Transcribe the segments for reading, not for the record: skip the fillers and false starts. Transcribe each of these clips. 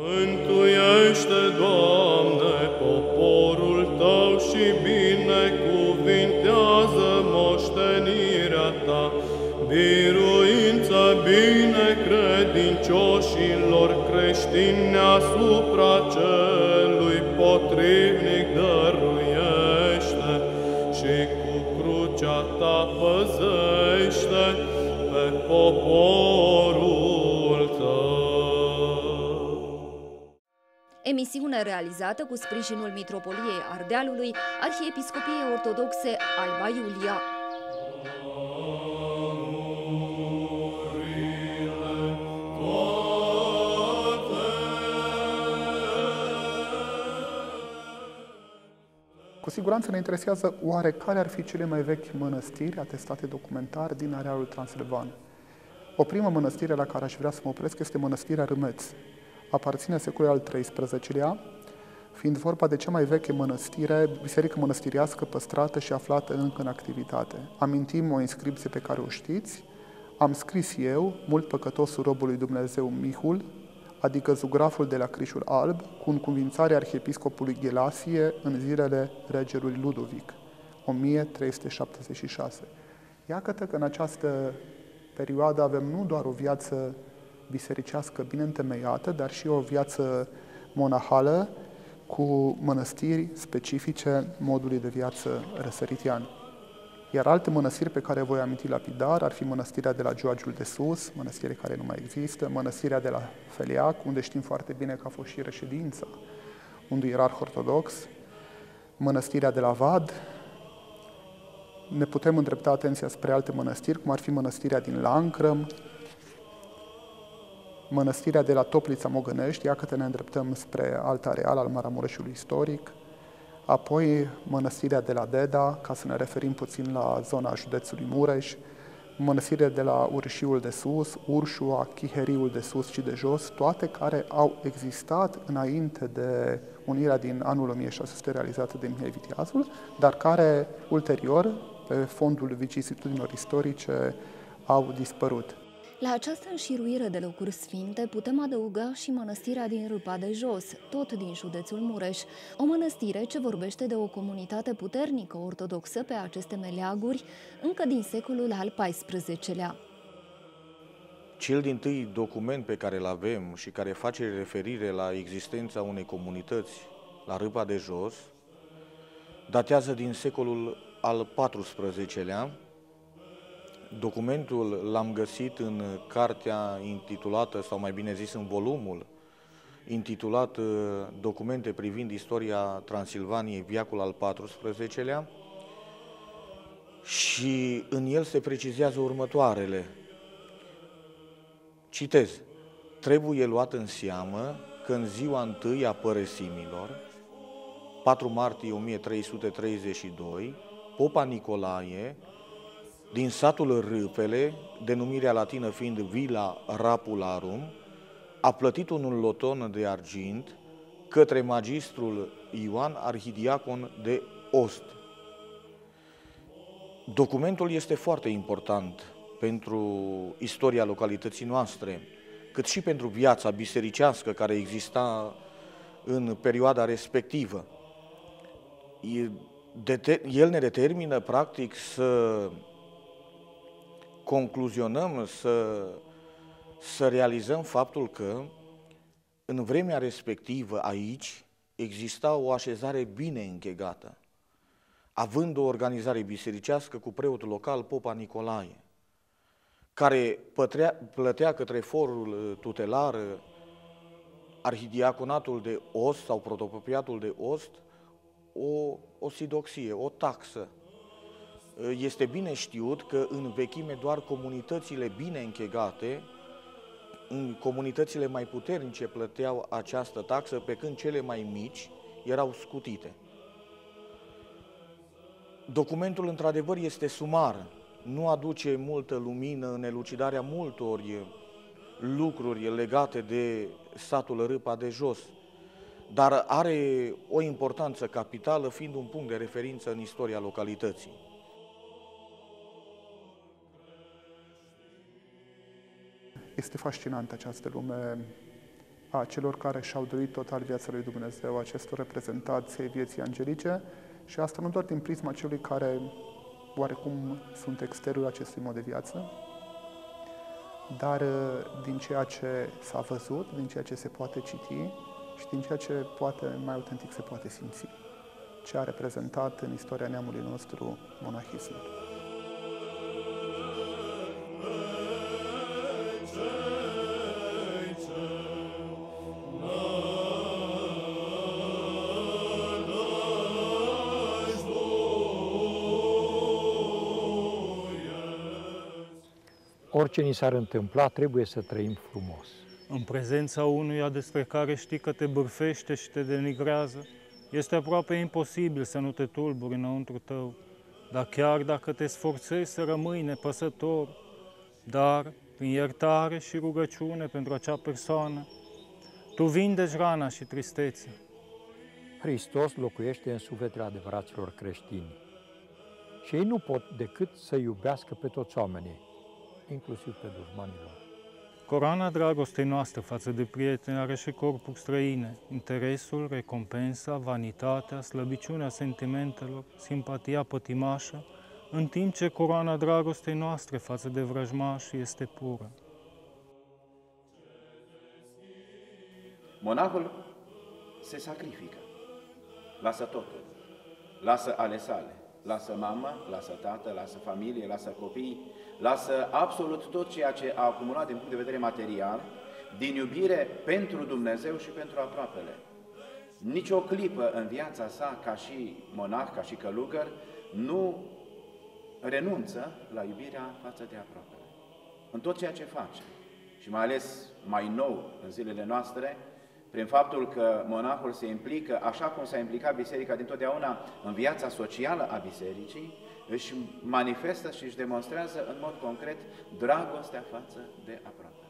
Mântuiește, Doamne, poporul Tău și binecuvintează moștenirea Ta, biruință binecredincioșilor creștini asupra celui potrivnic dăruiește și cu crucea Ta păzește pe poporul Tău. Emisiune realizată cu sprijinul Mitropoliei Ardealului, Arhiepiscopiei Ortodoxe Alba Iulia. Cu siguranță ne interesează oare care ar fi cele mai vechi mănăstiri atestate documentar din arealul Transilvan. O primă mănăstire la care aș vrea să mă opresc este mănăstirea Râmeț. Aparține secolului al XIII-lea, fiind vorba de cea mai veche mănăstire, biserică mănăstiriască păstrată și aflată încă în activitate. Amintim o inscripție pe care o știți: am scris eu, mult păcătosul robului Dumnezeu Mihul, adică zugraful de la Crișul Alb, cu încuvințarea arhiepiscopului Ghelasie în zilele regelui Ludovic, 1376. Iată că în această perioadă avem nu doar o viață bisericească bine întemeiată, dar și o viață monahală cu mănăstiri specifice modului de viață răsăritian. Iar alte mănăstiri pe care voi aminti lapidar ar fi mănăstirea de la Gioagiul de Sus, mănăstire care nu mai există, mănăstirea de la Feliac, unde știm foarte bine că a fost și reședința unui ierarh ortodox, mănăstirea de la Vad. Ne putem îndrepta atenția spre alte mănăstiri, cum ar fi mănăstirea din Lancrăm, mănăstirea de la Toplița Mogănești, iată că ne îndreptăm spre alt areal al Maramureșului istoric, apoi mănăstirea de la Deda, ca să ne referim puțin la zona județului Mureș, mănăstirea de la Urșiul de Sus, Urșua, Chiheriul de Sus și de Jos, toate care au existat înainte de unirea din anul 1600 realizată de Mihai Viteazul, dar care ulterior, pe fondul vicisitudinilor istorice, au dispărut. La această înșiruire de locuri sfinte putem adăuga și mănăstirea din Râpa de Jos, tot din județul Mureș, o mănăstire ce vorbește de o comunitate puternică ortodoxă pe aceste meleaguri încă din secolul al XIV-lea. Cel dintâi document pe care îl avem și care face referire la existența unei comunități la Râpa de Jos datează din secolul al XIV-lea. Documentul l-am găsit în cartea intitulată, sau mai bine zis în volumul intitulat Documente privind istoria Transilvaniei, veacul al XIV-lea, și în el se precizează următoarele. Citez: trebuie luat în seamă că în ziua 1 a părăsimilor, 4 martie 1332, Popa Nicolae, din satul Râpele, denumirea latină fiind Villa Rapularum, a plătit un loton de argint către magistrul Ioan, arhidiacon de Ost. Documentul este foarte important pentru istoria localității noastre, cât și pentru viața bisericească care exista în perioada respectivă. El ne determină, practic, să concluzionăm, să realizăm faptul că în vremea respectivă aici exista o așezare bine închegată, având o organizare bisericească cu preotul local, Popa Nicolae, care plătea către forul tutelar, arhidiaconatul de Ost sau protopopiatul de Ost, o sidoxie, o taxă. Este bine știut că în vechime doar comunitățile bine închegate, în comunitățile mai puternice plăteau această taxă, pe când cele mai mici erau scutite. Documentul, într-adevăr, este sumar, nu aduce multă lumină în elucidarea multor lucruri legate de satul Râpa de Jos, dar are o importanță capitală, fiind un punct de referință în istoria localității. Este fascinantă această lume a celor care și-au dorit total viața lui Dumnezeu, acestor reprezentanți ai vieții angelice, și asta nu doar din prisma celui care oarecum sunt exterior acestui mod de viață, dar din ceea ce s-a văzut, din ceea ce se poate citi și din ceea ce poate mai autentic se poate simți, ce a reprezentat în istoria neamului nostru monahismul. Orice ni s-ar întâmpla, trebuie să trăim frumos. În prezența unuia despre care știi că te bârfește și te denigrează, este aproape imposibil să nu te tulburi înăuntru tău, dar chiar dacă te sforțezi să rămâi nepăsător, dar, prin iertare și rugăciune pentru acea persoană, tu vindeci rana și tristețea. Hristos locuiește în sufletele adevăraților creștini și ei nu pot decât să iubească pe toți oamenii, inclusiv pe dușmanilor. Coroana dragostei noastre față de prieteni are și corpuri străine, interesul, recompensa, vanitatea, slăbiciunea sentimentelor, simpatia pătimașă, în timp ce coroana dragostei noastre față de vrăjmași este pură. Monahul se sacrifică, lasă totul, lasă ale sale, lasă mamă, lasă tată, lasă familie, lasă copii, lasă absolut tot ceea ce a acumulat din punct de vedere material, din iubire pentru Dumnezeu și pentru aproapele. Nici o clipă în viața sa, ca și monah, ca și călugăr, nu renunță la iubirea față de aproapele. În tot ceea ce face, și mai ales mai nou în zilele noastre, prin faptul că monahul se implică, așa cum s-a implicat biserica dintotdeauna în viața socială a bisericii, își manifestă și își demonstrează în mod concret dragostea față de aproape.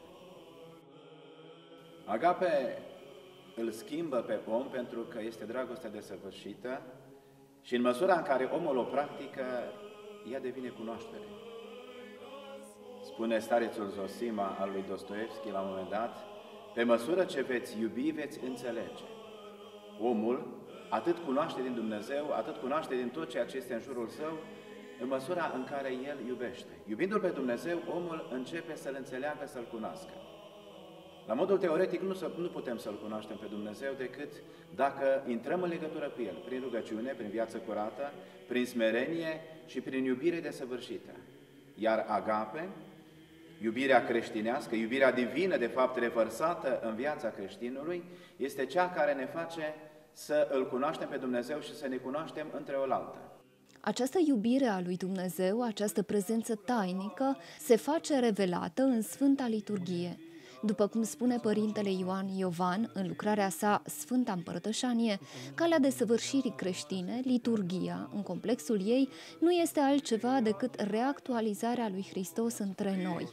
Agape îl schimbă pe om pentru că este dragostea desăvârșită și în măsura în care omul o practică, ea devine cunoaștere. Spune starețul Zosima al lui Dostoevski la un moment dat, pe măsură ce veți iubi, veți înțelege. Omul atât cunoaște din Dumnezeu, atât cunoaște din tot ceea ce este în jurul său, în măsura în care el iubește. Iubindu-L pe Dumnezeu, omul începe să-L înțeleagă, să-L cunoască. La modul teoretic nu putem să-L cunoaștem pe Dumnezeu decât dacă intrăm în legătură cu El, prin rugăciune, prin viață curată, prin smerenie și prin iubire desăvârșită. Iar agape, iubirea creștinească, iubirea divină, de fapt, revărsată în viața creștinului, este cea care ne face să Îl cunoaștem pe Dumnezeu și să ne cunoaștem între oaltă. Această iubire a lui Dumnezeu, această prezență tainică, se face revelată în Sfânta Liturghie. După cum spune Părintele Ioan Iovan în lucrarea sa Sfânta Împărtășanie, calea desăvârșirii creștine, liturghia, în complexul ei, nu este altceva decât reactualizarea lui Hristos între noi.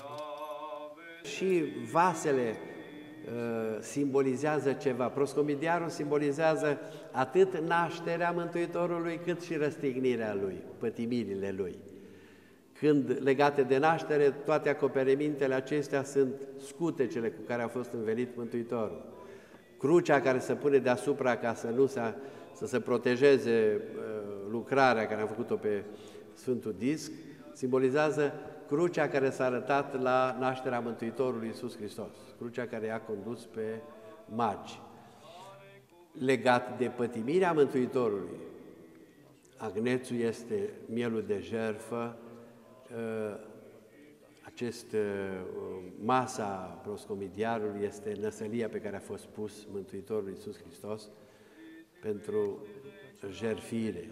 Și vasele simbolizează ceva. Proscomidiarul simbolizează atât nașterea Mântuitorului, cât și răstignirea Lui, pătimirile Lui. Când, legate de naștere, toate acoperimintele acestea sunt scutecele cu care a fost învelit Mântuitorul. Crucea care se pune deasupra ca să se protejeze lucrarea care a făcut-o pe Sfântul Disc, simbolizează crucea care s-a arătat la nașterea Mântuitorului Iisus Hristos, crucea care i-a condus pe magi. Legat de pătimirea Mântuitorului, agnețul este mielul de jertfă, masa proscomidiarului este năsălia pe care a fost pus Mântuitorul Iisus Hristos pentru jertfire.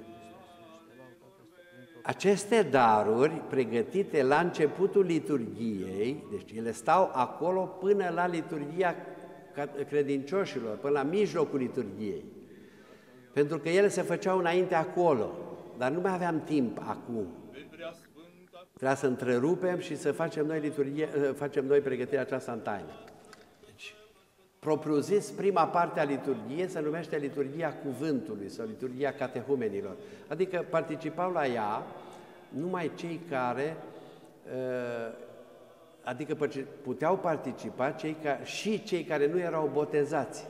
Aceste daruri pregătite la începutul liturghiei, deci ele stau acolo până la liturghia credincioșilor, până la mijlocul liturghiei, pentru că ele se făceau înainte acolo, dar nu mai aveam timp acum. Trebuia să întrerupem și să facem noi pregătirea aceasta în taină. Deci, propriu-zis, prima parte a liturghiei se numește liturghia cuvântului sau liturghia catehumenilor. Adică participau la ea numai cei care adică puteau participa și cei care nu erau botezați.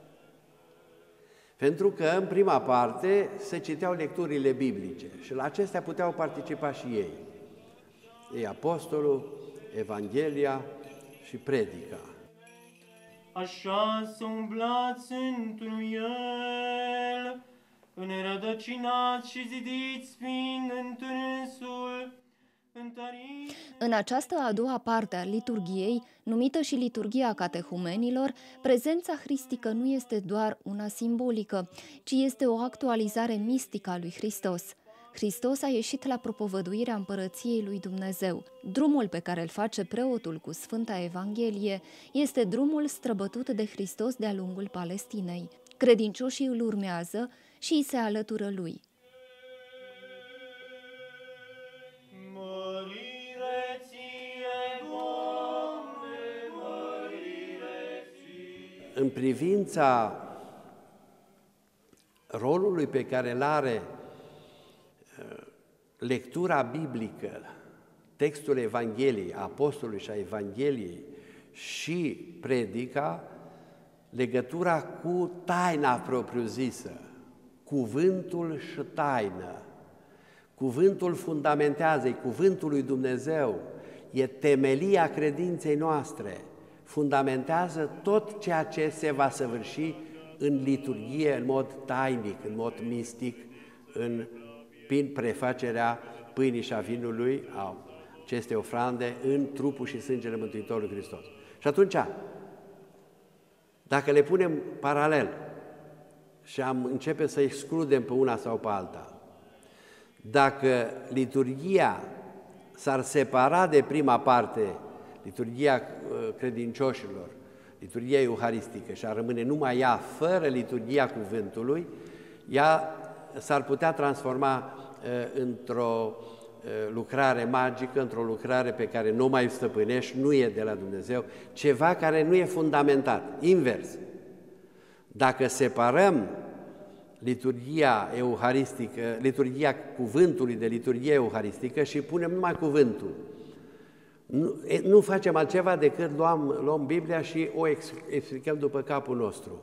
Pentru că în prima parte se citeau lecturile biblice și la acestea puteau participa și ei. Ei apostolul, Evanghelia și predica. Așa să umblați întru el, înrădăcinați și zidiți fiind întrânsul, întăriți... În această a doua parte a liturghiei, numită și liturghia catehumenilor, prezența hristică nu este doar una simbolică, ci este o actualizare mistică a lui Hristos. Hristos a ieșit la propovăduirea împărăției lui Dumnezeu. Drumul pe care îl face preotul cu Sfânta Evanghelie este drumul străbătut de Hristos de-a lungul Palestinei. Credincioșii îl urmează și îi se alătură lui. În privința rolului pe care îl are lectura biblică, textul Evangheliei, a Apostolului și a Evangheliei și predica, legătura cu taina propriu-zisă, cuvântul și taină. Cuvântul fundamentează, e cuvântul lui Dumnezeu, e temelia credinței noastre, fundamentează tot ceea ce se va săvârși în liturghie, în mod tainic, în mod mistic, prin prefacerea pâinii și a vinului, a acestei ofrande, în trupul și sângele Mântuitorului Hristos. Și atunci, dacă le punem paralel și începe să excludem pe una sau pe alta, dacă liturghia s-ar separa de prima parte, liturghia credincioșilor, liturghia euharistică, și ar rămâne numai ea fără liturghia cuvântului, ea s-ar putea transforma într-o lucrare magică, într-o lucrare pe care nu mai stăpânești, nu e de la Dumnezeu, ceva care nu e fundamentat. Invers, dacă separăm liturghia euharistică, liturghia cuvântului de liturghia euharistică și punem numai cuvântul, nu facem altceva decât luăm Biblia și o explicăm după capul nostru.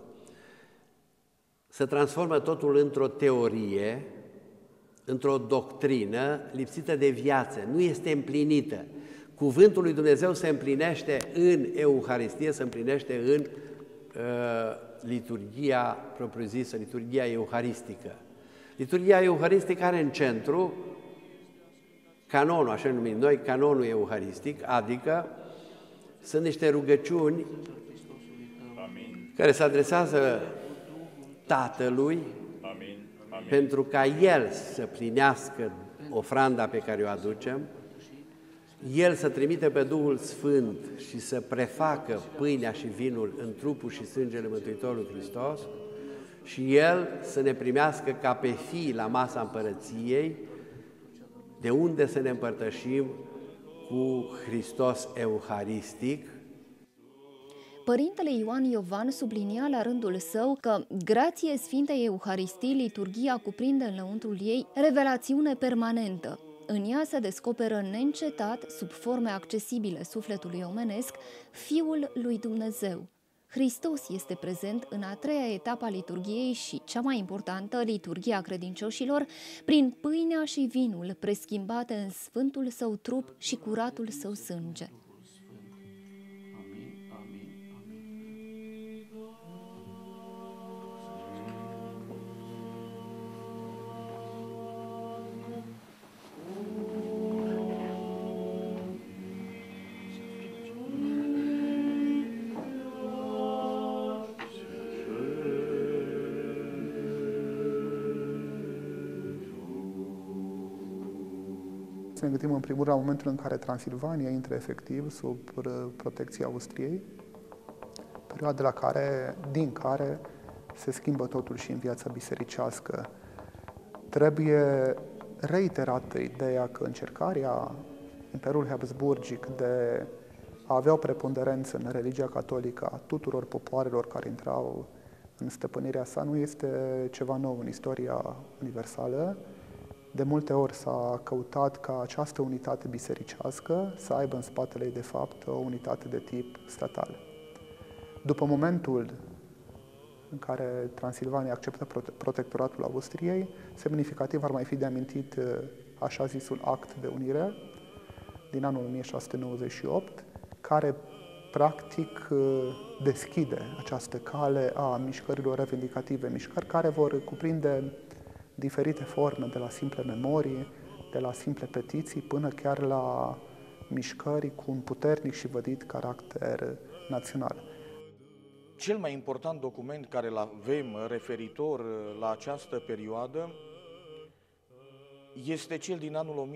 Se transformă totul într-o teorie, într-o doctrină lipsită de viață, nu este împlinită. Cuvântul lui Dumnezeu se împlinește în Euharistie, se împlinește în liturghia propriu-zisă, liturghia euharistică. Liturghia euharistică are în centru canonul, așa numim noi, canonul euharistic, adică sunt niște rugăciuni care se adresează Tatălui pentru ca El să plinească ofranda pe care o aducem, El să trimite pe Duhul Sfânt și să prefacă pâinea și vinul în trupul și sângele Mântuitorului Hristos și El să ne primească ca pe fii la masa împărăției, de unde să ne împărtășim cu Hristos euharistic. Părintele Ioan Iovan sublinia la rândul său că, grație Sfintei Euharistii, liturghia cuprinde în lăuntrul ei revelațiune permanentă. În ea se descoperă neîncetat, sub forme accesibile sufletului omenesc, Fiul lui Dumnezeu. Hristos este prezent în a treia etapă a liturghiei și, cea mai importantă, liturghia credincioșilor, prin pâinea și vinul preschimbate în sfântul său trup și curatul său sânge. Să ne gândim în primul rând la momentul în care Transilvania intră efectiv sub protecția Austriei, perioada din care se schimbă totul și în viața bisericească. Trebuie reiterată ideea că încercarea Imperiului Habsburgic de a avea o preponderență în religia catolică a tuturor popoarelor care intrau în stăpânirea sa nu este ceva nou în istoria universală, De multe ori s-a căutat ca această unitate bisericească să aibă în spatele ei, de fapt, o unitate de tip statal. După momentul în care Transilvania acceptă protectoratul Austriei, semnificativ ar mai fi de amintit așa zisul act de unire din anul 1698, care practic deschide această cale a mișcărilor revendicative, mișcări care vor cuprinde diferite forme, de la simple memorii, de la simple petiții, până chiar la mișcări cu un puternic și vădit caracter național. Cel mai important document care îl avem referitor la această perioadă este cel din anul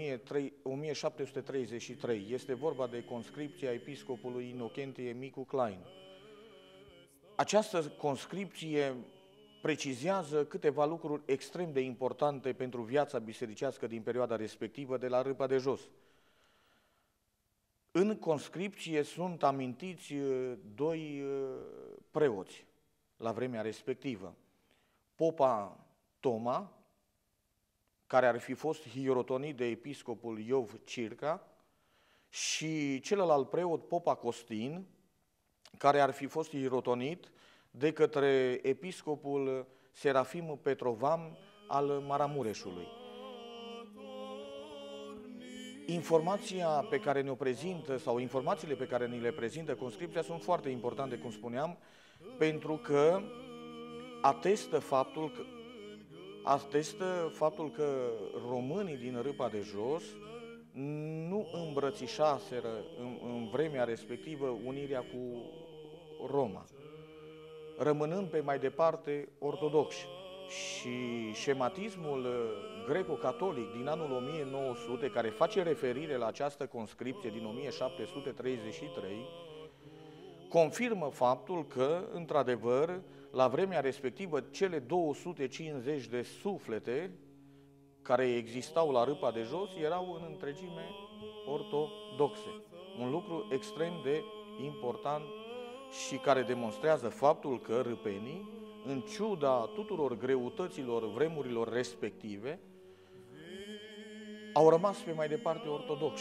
1733. Este vorba de conscripția episcopului Inocentie Micu Klein. Această conscripție precizează câteva lucruri extrem de importante pentru viața bisericească din perioada respectivă de la Râpa de Jos. În conscripție sunt amintiți doi preoți la vremea respectivă. Popa Toma, care ar fi fost hierotonit de episcopul Iov Circa, și celălalt preot, Popa Costin, care ar fi fost hierotonit de către episcopul Serafim Petrovam al Maramureșului. Informația pe care ne-o prezintă, sau informațiile pe care ni le prezintă conscripția sunt foarte importante, cum spuneam, pentru că atestă faptul că românii din Râpa de Jos nu îmbrățișaseră în vremea respectivă unirea cu Roma, rămânând pe mai departe ortodoxi. Și șematismul greco-catolic din anul 1900, care face referire la această conscripție din 1733, confirmă faptul că, într-adevăr, la vremea respectivă, cele 250 de suflete care existau la Râpa de Jos erau în întregime ortodoxe. Un lucru extrem de important și care demonstrează faptul că râpenii, în ciuda tuturor greutăților vremurilor respective, au rămas pe mai departe ortodoxi.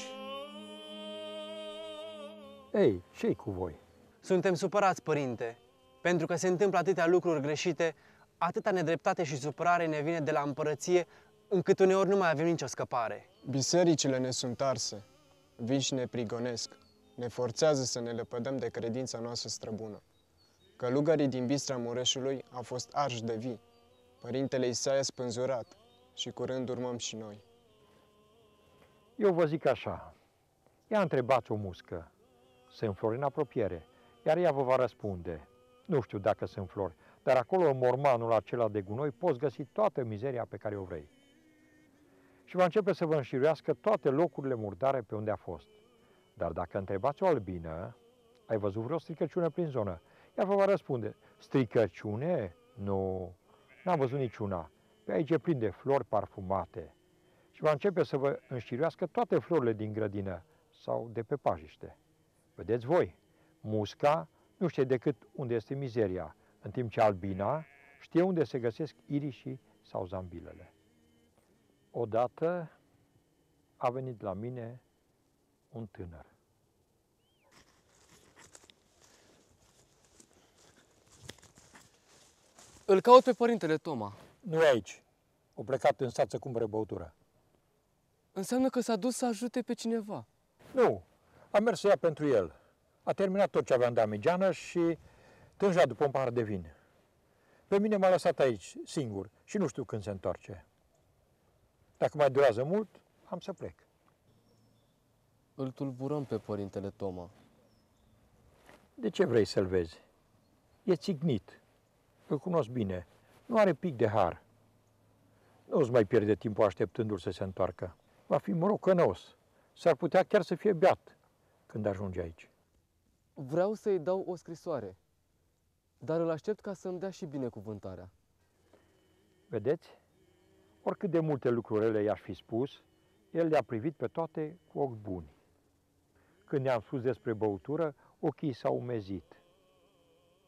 Ei, ce-i cu voi? Suntem supărați, părinte, pentru că se întâmplă atâtea lucruri greșite, atâta nedreptate și supărare ne vine de la împărăție, încât uneori nu mai avem nicio scăpare. Bisericile ne sunt arse, vin și ne prigonesc, ne forțează să ne lepădăm de credința noastră străbună. Călugării din Bistra Mureșului au fost arși de vii, părintele Isaia spânzurat și curând urmăm și noi. Eu vă zic așa, ea întrebați o muscă, sunt flori în apropiere, iar ea vă va răspunde. Nu știu dacă sunt flori, dar acolo, în mormanul acela de gunoi, poți găsi toată mizeria pe care o vrei. Și va începe să vă înșiruiască toate locurile murdare pe unde a fost. Dar dacă întrebați o albină, ai văzut vreo stricăciune prin zonă? Ea vă va răspunde, stricăciune? Nu, n-am văzut niciuna. Pe aici e plin de flori parfumate. Și va începe să vă înșiruiască toate florile din grădină sau de pe pajiște. Vedeți voi, musca nu știe decât unde este mizeria, în timp ce albina știe unde se găsesc irișii sau zambilele. Odată a venit la mine un tânăr. Îl caut pe părintele Toma. Nu e aici. O plecat în sat să cumpere băutură. Înseamnă că s-a dus să ajute pe cineva. Nu, am mers să ia pentru el. A terminat tot ce avea în damigeană și tângea după un pahar de vin. Pe mine m-a lăsat aici, singur, și nu știu când se întoarce. Dacă mai durează mult, am să plec. Îl tulburăm pe părintele Toma. De ce vrei să-l vezi? E țignit. Îl cunosc bine. Nu are pic de har. Nu-ți mai pierde timpul așteptându-l să se întoarcă. Va fi morocănos. S-ar putea chiar să fie beat când ajunge aici. Vreau să-i dau o scrisoare, dar îl aștept ca să-mi dea și binecuvântarea. Vedeți? Oricât de multe lucruri rele i-aș fi spus, el le-a privit pe toate cu ochi buni. Când ne-am spus despre băutură, ochii s-au umezit.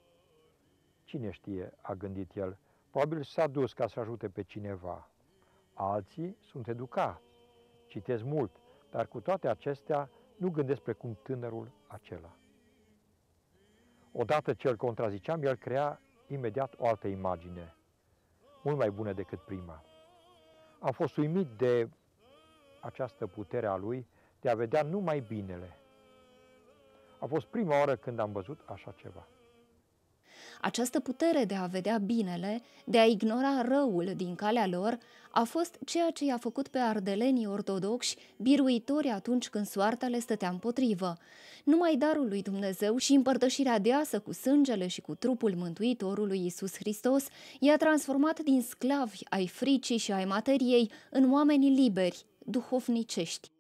Cine știe, a gândit el, probabil s-a dus ca să ajute pe cineva. Alții sunt educați, citesc mult, dar cu toate acestea nu gândesc precum tânărul acela. Odată ce îl contraziceam, el crea imediat o altă imagine, mult mai bună decât prima. Am fost uimit de această putere a lui de a vedea numai binele. A fost prima oară când am văzut așa ceva. Această putere de a vedea binele, de a ignora răul din calea lor, a fost ceea ce i-a făcut pe ardelenii ortodoxi biruitori atunci când soarta le stătea împotrivă. Numai darul lui Dumnezeu și împărtășirea deasă cu sângele și cu trupul Mântuitorului Iisus Hristos i-a transformat din sclavi ai fricii și ai materiei în oameni liberi, duhovnicești.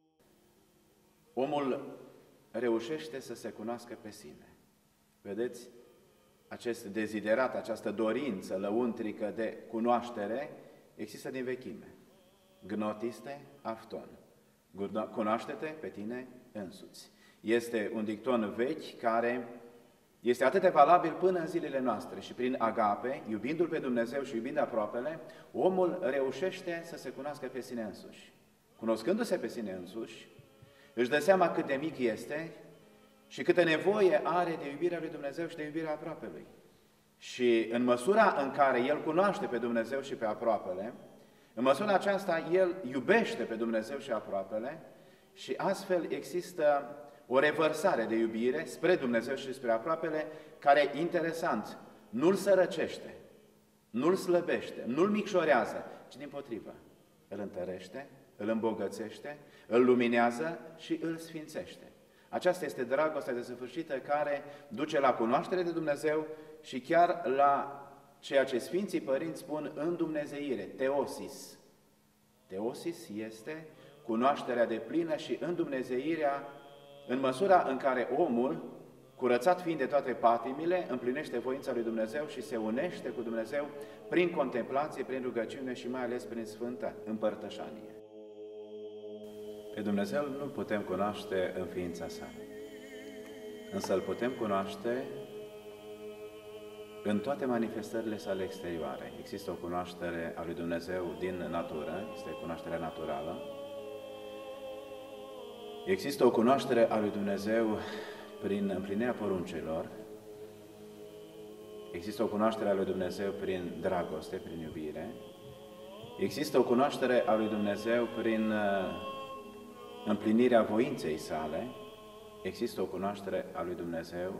Omul reușește să se cunoască pe sine. Vedeți? Acest deziderat, această dorință lăuntrică de cunoaștere există din vechime. Gnotiste afton. Cunoaște-te pe tine însuți. Este un dicton vechi care este atât de valabil până în zilele noastre și prin agape, iubindu-L pe Dumnezeu și iubind aproapele, omul reușește să se cunoască pe sine însuși. Cunoscându-se pe sine însuși, își dă seama cât de mic este și câtă nevoie are de iubirea lui Dumnezeu și de iubirea aproapelui. Și în măsura în care el cunoaște pe Dumnezeu și pe aproapele, în măsura aceasta el iubește pe Dumnezeu și aproapele și astfel există o revărsare de iubire spre Dumnezeu și spre aproapele, care, interesant, nu-l sărăcește, nu-l slăbește, nu-l micșorează, ci dimpotrivă, îl întărește, îl îmbogățește, îl luminează și îl sfințește. Aceasta este dragostea desăvârșită care duce la cunoaștere de Dumnezeu și chiar la ceea ce Sfinții Părinți spun îndumnezeire, teosis. Teosis este cunoașterea deplină și îndumnezeirea în măsura în care omul, curățat fiind de toate patimile, împlinește voința lui Dumnezeu și se unește cu Dumnezeu prin contemplație, prin rugăciune și mai ales prin sfântă împărtășanie. Pe Dumnezeu nu putem cunoaște în ființa sa, însă îl putem cunoaște în toate manifestările sale exterioare. Există o cunoaștere a lui Dumnezeu din natură, este cunoașterea naturală. Există o cunoaștere a lui Dumnezeu prin împlinirea poruncilor. Există o cunoaștere a lui Dumnezeu prin dragoste, prin iubire. Există o cunoaștere a lui Dumnezeu prin împlinirea voinței sale. Există o cunoaștere a lui Dumnezeu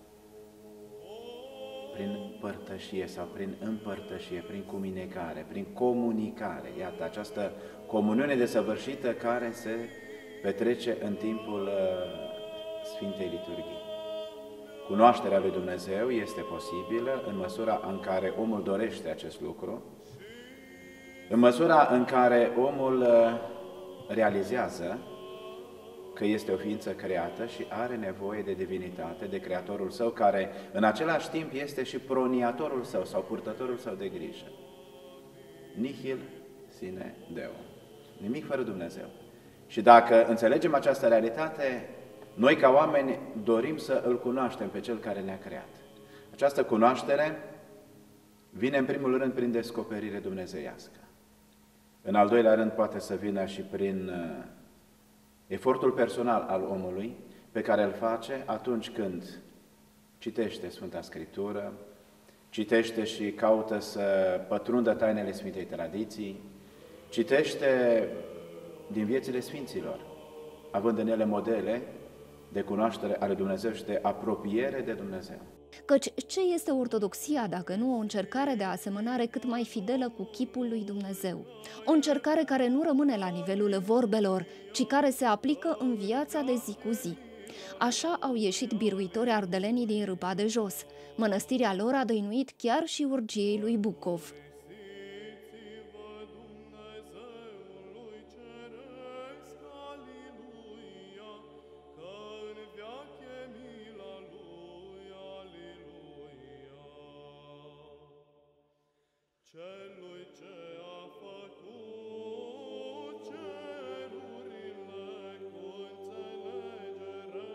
prin părtășie sau prin împărtășie, prin comunicare, prin comunicare. Iată, această comuniune desăvârșită care se petrece în timpul Sfintei Liturghii. Cunoașterea lui Dumnezeu este posibilă în măsura în care omul dorește acest lucru, în măsura în care omul realizează că este o ființă creată și are nevoie de divinitate, de Creatorul său, care în același timp este și proniatorul său sau purtătorul său de grijă. Nihil sine Deo. Nimic fără Dumnezeu. Și dacă înțelegem această realitate, noi ca oameni dorim să îl cunoaștem pe Cel care ne-a creat. Această cunoaștere vine în primul rând prin descoperire dumnezeiască. În al doilea rând poate să vină și prin efortul personal al omului pe care îl face atunci când citește Sfânta Scriptură, citește și caută să pătrundă tainele Sfintei Tradiții, citește din viețile Sfinților, având în ele modele de cunoaștere a lui Dumnezeu și de apropiere de Dumnezeu. Căci ce este ortodoxia dacă nu o încercare de asemănare cât mai fidelă cu chipul lui Dumnezeu? O încercare care nu rămâne la nivelul vorbelor, ci care se aplică în viața de zi cu zi. Așa au ieșit biruitori ardelenii din Râpa de Jos. Mănăstirea lor a dăinuit chiar și urgiei lui Bucov. Celui ce a făcut cerurile cu înțelegere,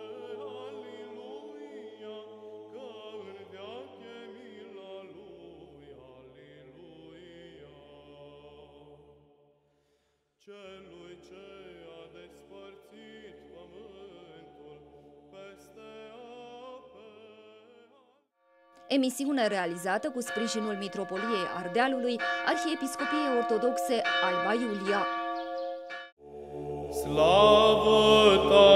Aliluia, că în veac e mila lui, Aliluia. celui ce a despărțit pământul peste ape. Emisiune realizată cu sprijinul Mitropoliei Ardealului, Arhiepiscopiei Ortodoxe Alba Iulia. Slavă Ta!